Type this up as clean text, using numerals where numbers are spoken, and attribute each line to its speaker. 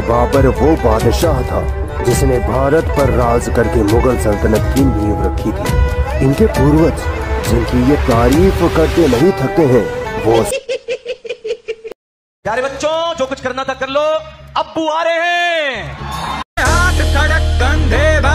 Speaker 1: बाबर वो बादशाह था जिसने भारत पर राज करके मुगल सल्तनत की नींव रखी थी। इनके पूर्वज जिनकी ये तारीफ करते नहीं थकते हैं वो।
Speaker 2: प्यारे बच्चों, जो कुछ करना था कर लो, अब्बू आ रहे हैं। हाथ धड़क कंधे